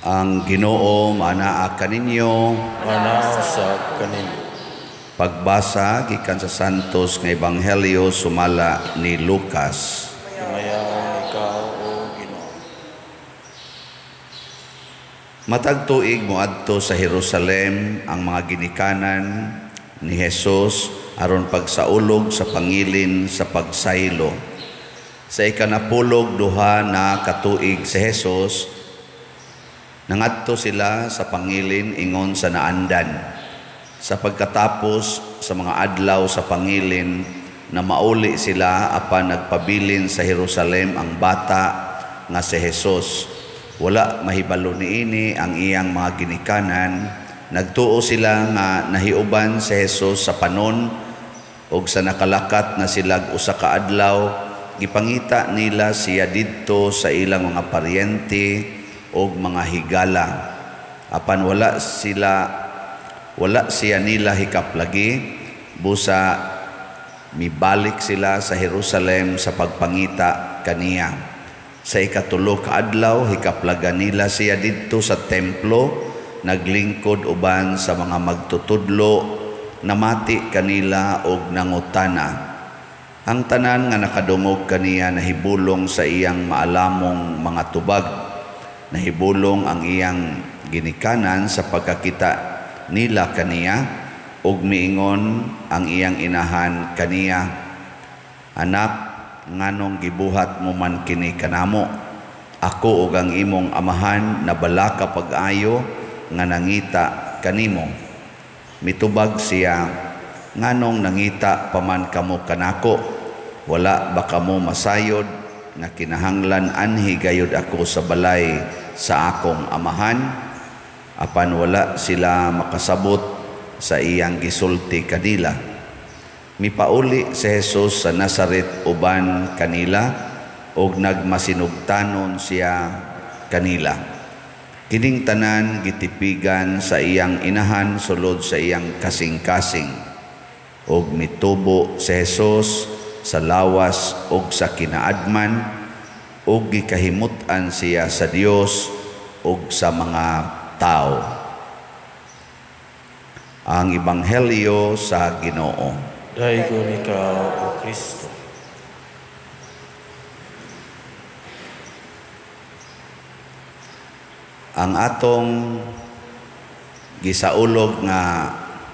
Ang Ginoo manaa kaninyo. Manao sa kaninyo. Pagbasa gikan sa Santos nga Ebanghelyo sumala ni Lucas. Himayaw ikaw o Ginoo. Matag tuig moadto sa Jerusalem ang mga ginikanan ni Jesus aron pagsaulog sa pangilin sa pagsaylo. Sa ikanapulog duha na katuig si Jesus, nangadto sila sa pangilin ingon sa naandan. Sa pagkatapos sa mga adlaw sa pangilin na mauli sila apan nagpabilin sa Jerusalem ang bata nga si Jesus. Wala mahibalo niini ang iyang mga ginikanan. Nagtuo sila nga nahiuban si Jesus sa panon ug sa nakalakat na sila usa ka adlaw gipangita nila siya didto sa ilang mga paryente og mga higala. Apan wala siya nila hikaplagi, busa mibalik sila sa Jerusalem sa pagpangita kaniya. Sa ikatulo ka adlaw hikaplaga nila siya didto sa templo, naglingkod uban sa mga magtutudlo, namati kanila og nangutana. Ang tanan nga nakadungog kaniya nahibulong sa iyang maalamong mga tubag. Nahibulong ang iyang ginikanan sa pagkakita nila kaniya ug miingon ang iyang inahan kaniya, "Anak, nganong gibuhat mo man kini kanamo? Ako ug ang imong amahan na balaka pag-ayo nga nangita kanimo." Mitubag siya, "Nganong nangita paman kamo kanako? Wala ba kamo masayod nga kinahanglan anhi gayud ako sa balay sa akong amahan?" Apan wala sila makasabot sa iyang gisulti kanila. Mipauli si Jesus sa Nazaret uban kanila ug nagmasinugtanon siya kanila. Kining tanan gitipigan sa iyang inahan sulod sa iyang kasing-kasing. Ug mitubo si Jesus sa lawas ug sa kinaadman ug gikahimut-an siya sa Dios ug sa mga tao. Ang Ebanghelyo sa Ginoo. Daigon ikaw o Kristo. Ang atong gisaulog nga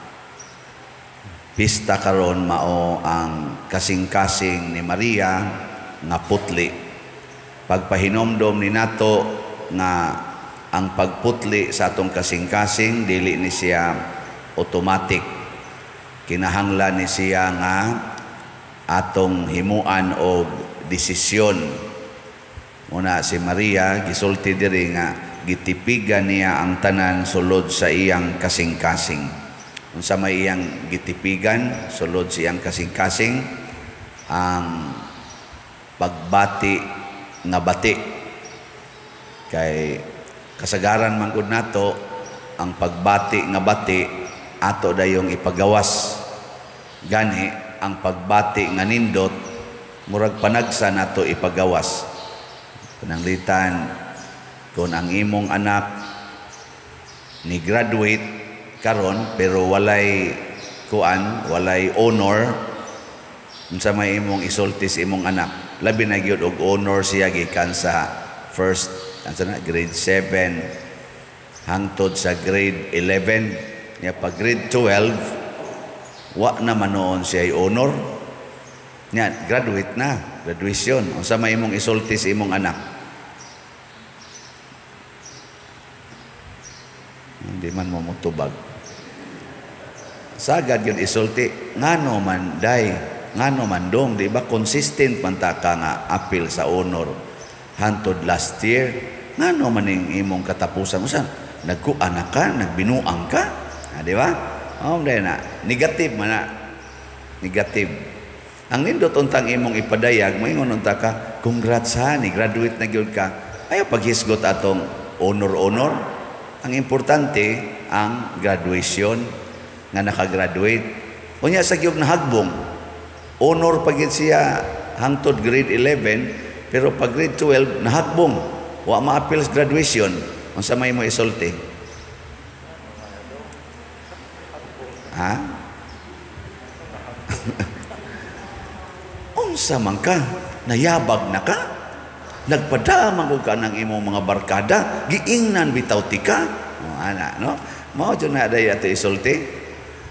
pista karon mao ang kasing-kasing ni Maria nga putli. Pagpahinomdom ni nato nga ang pagputli sa atong kasing-kasing dili ni siya automatic. Kinahanglan ni siya nga atong himuan og desisyon. Muna si Maria gisulti diri nga gitipigan niya ang tanan sulod sa iyang kasing-kasing. Unsa may iyang gitipigan sulod sa iyang kasing-kasing? Ang pagbati nga bati. Kay kasagaran man gud nato ang pagbati nga bati ato dayong ipagawas. Gani ang pagbati nga nindot murag panagsa nato ipagawas. Pananglitan kung ang imong anak ni graduate karon pero walay walay honor, unsa may imong isulti sa imong anak? Labi na gyud og honor siya gikan sa first grade 7 hangtod sa grade 11. Nya pag grade 12 wa na manoon siya ay honor. Nya graduate na, graduation. Unsa may imong isulti sa imong anak? Hindi man mo mutubag. Sagad yun isulti, ngano man day, ngano man dong, di ba consistent man ta ka nga appeal sa honor hantod last year, ngano man ning imong katapusan usan nagkuana ka, nagbinuang ka, di ba? Dahil na negative man na, negative. Ang nindot untang imong ipadayag, moingon unta ka, congrats ha, ni graduate na gyud ka. Ayaw paghisgot atong honor. Ang importante ang graduation nga nakagraduate. Unya sa gyud nahagbong honor pagid siya hangtod grade 11 pero pag grade 12 nahagbong wa ma-appeal sa graduation. Unsa may mo isulti? Ha? Unsa man ka? Nayabag na ka? Nagpadamang ko ka ng imong mga barkada? Giingnan bitaw ti ka? Ana, no? Mao dyan na day ato isulti.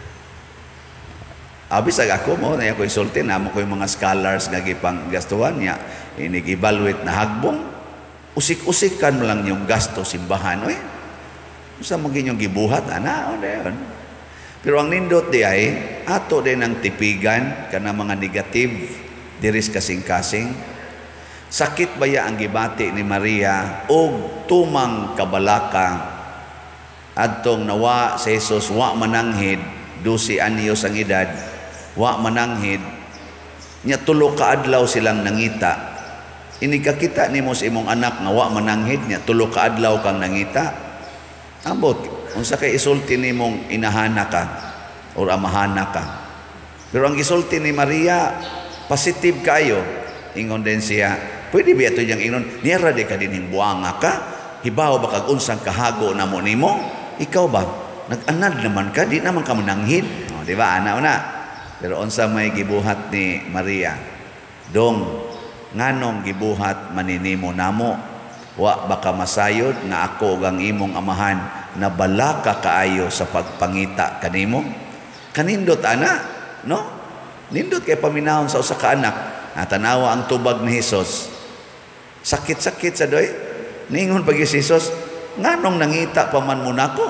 Abis ako mo na ako isulti na mo ko yung mga scholars nga gipang gastuhan niya inigibalwit na hagbong usik-usikan mo lang yung gasto simbahan oy sa maging yung gibuhat ana on. Pero ang nindot di ay ato din ang tipigan kana mga negative diris kasing-kasing. Sakit baya ang gibati ni Maria og tumang kabalaka adtong nawa sa Jesus wa mananghid 12 anyos ang edad wa mananghid nya tulo ka adlaw silang nangita. Inikakita nimo sa imong anak nga wa mananghid nya tulo ka adlaw kang nangita. Ambot unsa kay isulti nimong inahana ka or amahana ka. Pero ang isulti ni Maria positive kayo. Ingon din siya, pwede ba ito diyang ingon, niyara di ka din buanga ka, hibaw ba kag unsang kahago na mo nimo? Ikaw ba? Nag-anad naman ka, di naman ka mananghid. O, di ba? Ana una. Pero unsa may gibuhat ni Maria? Dong, nganong gibuhat maninimo namo? Wa baka masayod nga ako ang imong amahan na balaka kaayo sa pagpangita kanimo? Kanindot ana, no? Nindot kay paminahon sa usa ka anak. Tanawa ang tubag ni Hesus. Sakit-sakit sa doy. Ningon pag si Hesus, nganong nangita pa man mo nako?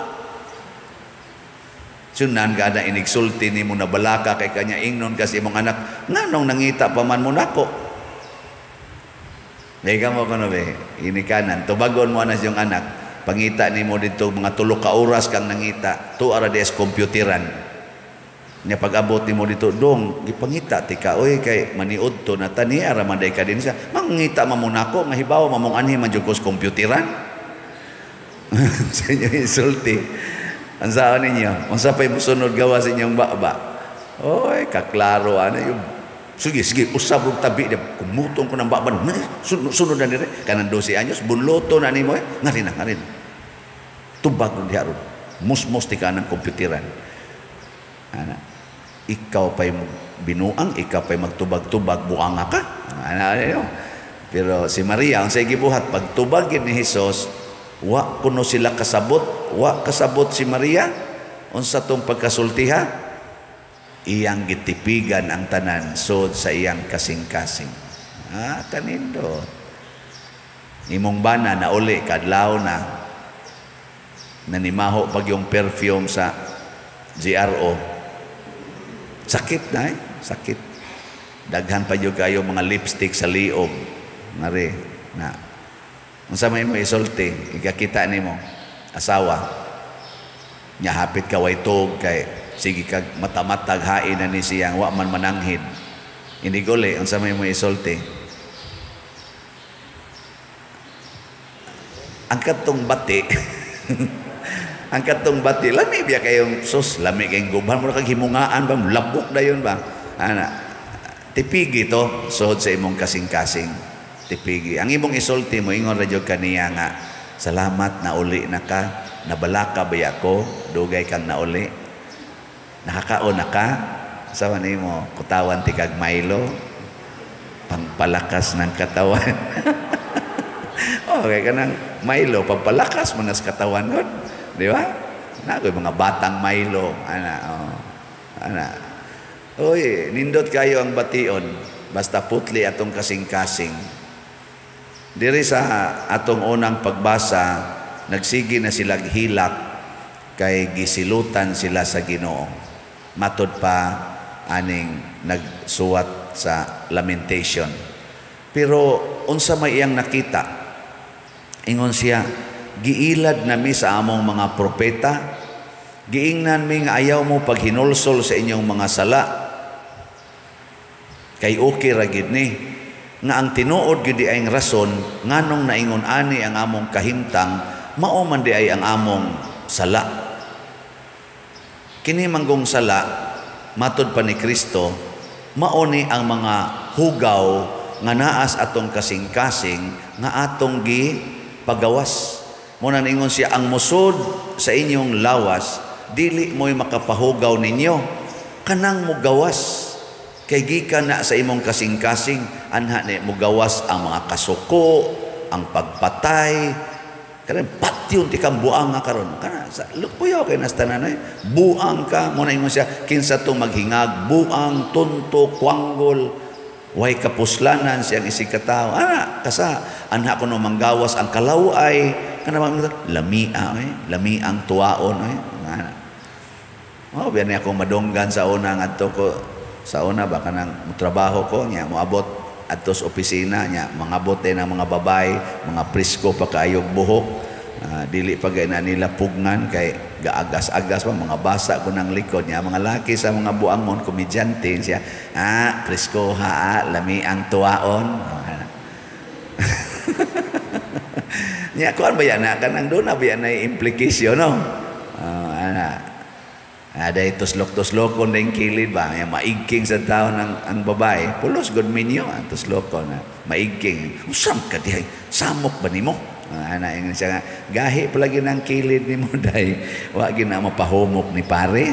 Sunan ka na inigsulti ni mo na balaka kay kanya ingnon kasi imong anak, nganong nangita pa man mo nako? Dahil ka mo ko na be, inikanan, tubagon mo na siyong anak, pangita ni mo dito mga 3 ka oras kang nangita, 2 ara des kompyuteran. Nya pag-abot ni mo dito, dong, gipangita ti ka, oy kay maniud to na tani ara man day ka din siya. Mangita man mo nako nga hibaw mamong anhi man jud ko kompyuteran. Sa inyo insulti. Ang saan ninyo? Unsa pa'y musunod gawa sa inyong baba? Oy, kaklaro ano yung sige, usab og tabi dia kumutong ko ng baba. Sunod na dire kanang 12 anyos, buloto na nimo ngarin. Tubag nun diha ron. Musmos ti ka ng kompyuteran. Ana, ikaw pa'y binuang, ikaw pa'y magtubag-tubag, buanga ka. Ana, pero si Maria, ang sa gibuhat, pagtubag ni Jesus, wa kuno sila kasabot, wa kasabot si Maria, unsa tong pagkasultiha, iyang gitipigan ang tanan, sod sa iyang kasing-kasing. Kanindo. Imong bana na uli, kadlaw na, nanimaho pag yung perfume sa GRO. Sakit na sakit. Daghan pa yung kayo mga lipstick sa liog. Mari, na. Unsa may mo isulti, ikakita ni mo, asawa. Nya hapit ka way tog kay, sige kag matamatag hain na ni siyang, wa man mananghid. Hindi guli, unsa may mo isulti. Ang katong bati, ang katong bati, lami biya kayong sus, lami kayong guban mo na kag himungaan ba, labok na yun ba? Ana, tipigi to, suhod sa imong kasing-kasing. Tipigi. Ang imong isulti mo, ingon radyo kaniya nga, salamat na uli na ka, nabalaka ba ako, dugay kang na uli. Nakakaon na ka, sawa ni mo, kutawan ti kag Milo, pangpalakas ng katawan. Okay ka ng Milo, pagpalakas mo na sa katawan nun. Di ba? Nakoy mga batang Milo. Ana. Uy, nindot kayo ang bation. Basta putli atong kasing-kasing. Diri sa atong unang pagbasa, nagsigi na sila hilak kay gisilutan sila sa Ginoo. Matod pa aning nagsuwat sa lamentation. Pero unsa may iyang nakita? Ingon siya, giilad nami sa among mga propeta, giingnan mi nga ayaw mo paghinulsol sa inyong mga sala, kay okay ra gid ni, nga ang tinuod gid ay ang rason, nganong naingon ani ang among kahimtang, mao man di ay ang among sala. Kini manggong sala, matod pa ni Kristo, mao ni ang mga hugaw nga naas atong kasing-kasing nga atong gi pagawas. Muna ningon siya, ang musod sa inyong lawas, dili mo'y makapahugaw ninyo. Kanang mo gawas. Kay gikan na sa imong kasing-kasing, anha ni mo gawas ang mga kasuko, ang pagpatay. Karon patyon ti kang buang nga karon. Kana sa lupuyaw kay nas tanan buang ka. Muna ingon siya, kinsa tong maghingag, buang, tunto, kwanggol, way kapuslanan siyang isikataw. Kasa anha ko no manggawas ang kalaway. Kana lamia lamiang tuwaon ana. Biya ni ako madonggan sa una ngadto ko sa una baka nang trabaho ko nya moabot adto sa opisina nya mangabot ng mga babay, mga presko pa kaayog buhok. Dili pa gay na nila pugnan kay gaagas-agas pa mga basa ko ng likod niya mga laki sa mga buangon komedyante siya presko lami ang tuwaon nya kuan ba yan kanang do na ba yan implication no ada tuslok-tuslokon na yung kilid ba yung maigking sa tao ang babae pulos good minyo ang tuslokon na maigking usam ka dihay samok ba nimo yung siya nga gahi palagi ng kilid ni mo dahi wag na mapahumok ni pare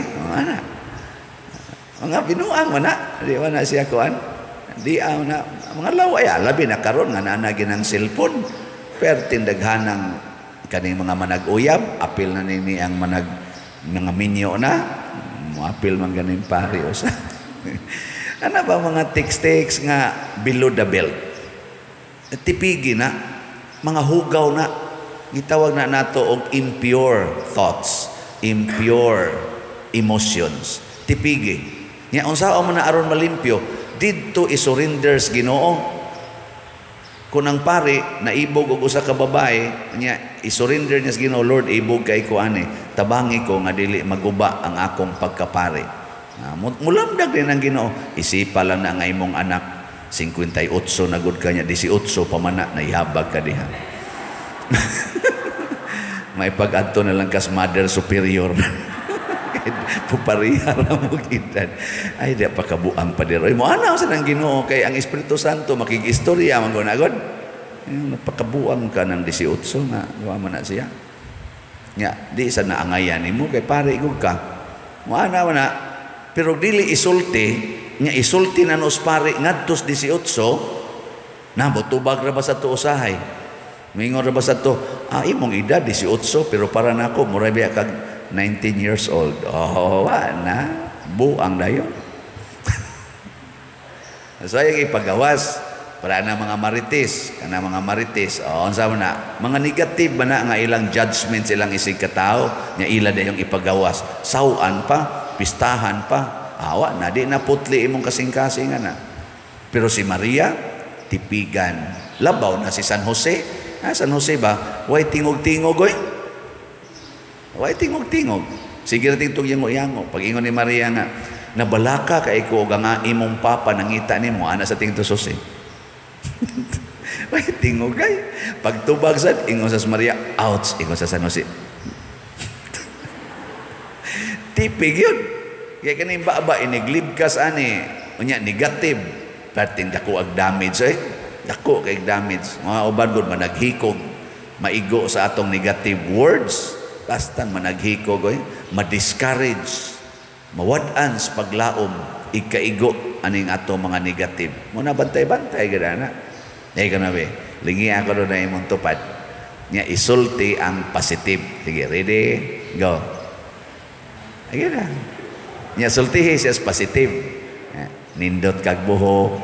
mga binuang mo na di ba na siya kuan di na mga laway labi na karon nga nanagin ng cellphone pero tindaghanang kaning mga manag-uyab apil na nini ang mga minyo na apil man ganin pare usa ano ba mga text nga below the belt tipigi na mga hugaw na gitawag na nato og impure thoughts, impure emotions. Tipigi. Nya unsa man na aron malimpyo, didto isurrenders Ginoo. Kung ang pare naibog og usa ka babae, nya isurrender niya sa Ginoo, Lord, ibog kay ko ani, tabangi ko nga dili maguba ang akong pagkapare. Mulamdag din ang Ginoo, isipa lang na nga imong anak 58 na gud kanya 18 pamana na ihabag ka diha. May pag-adto na lang kas mother superior. Pupariha ra mo gidan. Ay di pa kabuang pa diro. Mo ana sa nang Ginoo kay ang Espiritu Santo makigistorya man gunagod. Napakabuang ka ng 18 nga wa man na siya. Nya di sa naangayan nimo kay pare gud ka. Mo ana na pero dili isulti nya isulti na nos pare ngadtos 18 na botubag ra ba sa to usahay mingon ra ba sa to imong edad 18 pero para nako mura biya kag 19 years old na buang dayon so yung ipagawas para na mga marites unsa man na mga negative ba na nga ilang judgments ilang isig katao nya ila dayong ipagawas sawan pa pistahan pa awa na di na putli imong kasing-kasing na. Pero si Maria tipigan. Labaw na si San Jose. San Jose ba? Way tingog-tingog oy. Way tingog-tingog. Sige ra tingtog yango-yango. Pag ingon ni Maria nga nabalaka kay ko nga imong papa nangita nimo ana sa tingto Jose. Way tingog kay. Pagtubag sad ingon sa Maria, ouch ingon sa San Jose. Tipig yun. Kaya kaning baba iniglibkas ani unya negative perting dako ag damage dako kay damage mga uban gud managhikog maigo sa atong negative words basta managhikog ma-discourage mawad-an sa paglaom ikaigo aning atong mga negative mo na bantay-bantay gid ana ay kanabe lingi ako do na imong tupad nya isulti ang positive sige ready go ayun na nya sultihi siya positive nindot kag buhok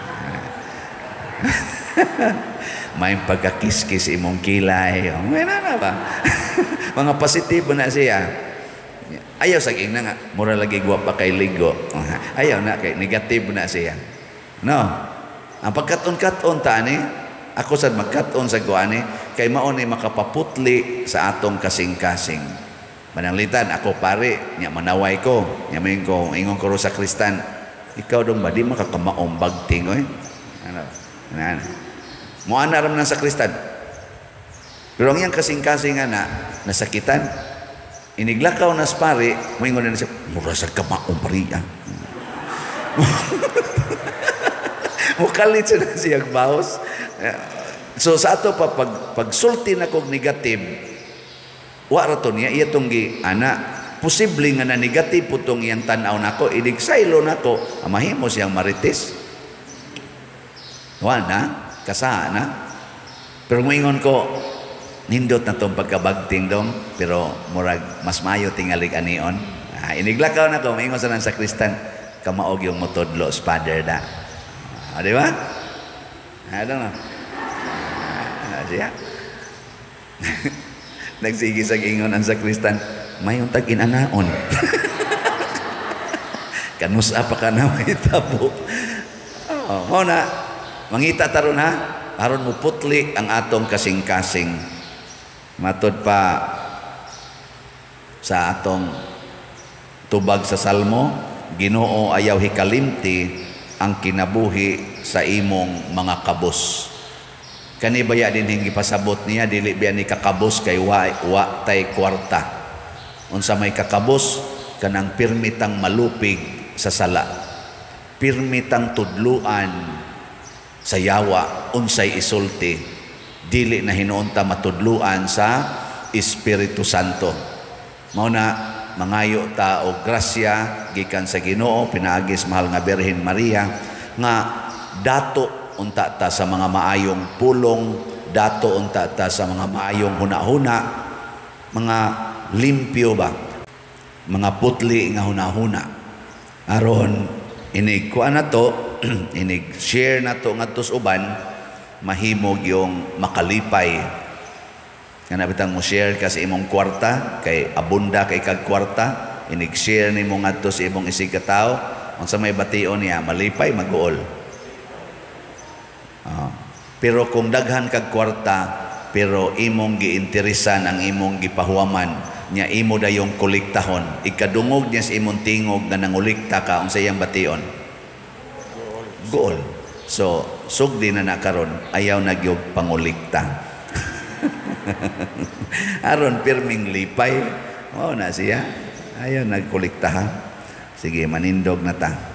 may pagkakiskis imong kilay may na ba mga positive na siya ayaw saging na nga mura lagi guwapa kay ligo ayaw na kay negative na siya no ang pagkaton-katon ta ani ako sad magkaton sa guani kay mao ni makapaputli sa atong kasing-kasing. Mananglitan ako pare nya manaway ko nya mayon ko ingon ko sa Kristan ikaw dong ba di makakamaong bagting oy ano mo ana ram nang sa Kristan pero ang yang kasing-kasing na nasakitan iniglakaw nas pare moingon na siya mura sa kamaong pariya mo kalit siya siyang baos so sa ato pa pagsulti na kog negative Wa raton niya iya tong gi ana posible nga na negative putong iyang tan-aw nako idig saylo nako mahimo siyang marites. Wa na kasa na. Pero nguingon ko nindot na tong pagkabagting dong pero murag mas mayo tingalig anion. Iniglakaw na ko maingon sa nang sakristan kamaog yung motodlo father da. Di ba? Ano na? Siya. Nagsigi sa ingon ang sakristan, mayong tag-inanaon. Kanusa pa ka na may tabo. Mo na, mangita taron ha, aron mo putli ang atong kasing-kasing. Matod pa sa atong tubag sa Salmo, Ginoo ayaw hikalimti ang kinabuhi sa imong mga kabus. Kani baya din hingi pasabot niya dili biya ni kakabos kay wa tay kwarta. Unsa may kakabos kanang pirmitang malupig sa sala. Pirmitang tudluan sa yawa unsay isulti. Dili na hinuunta matudluan sa Espiritu Santo. Mao na mangayo ta og grasya gikan sa Ginoo pinaagis mahal nga Birhen Maria nga dato unta ta sa mga maayong pulong, dato unta ta sa mga maayong huna-huna, mga limpyo ba, mga putli nga huna-huna. Aron inig kuan na to, inig share na to ngadto sa uban, mahimog yung makalipay. Kana bitang mo share ka sa imong kwarta, kay abunda kay kag kwarta, inig share nimo ngadto sa imong isig ka tawo, unsa may bation niya, malipay mag-uol. Pero kung daghan kag kwarta pero imong giinteresan ang imong gipahuwaman nya imo dayong kolektahon ikadungog niya sa imong tingog nga nangulikta ka unsa iyang bation goal. So sugdi na karon ayaw na gyud pangulikta. Aron pirming lipay na siya ayaw nagkolektahan. Sige manindog na ta.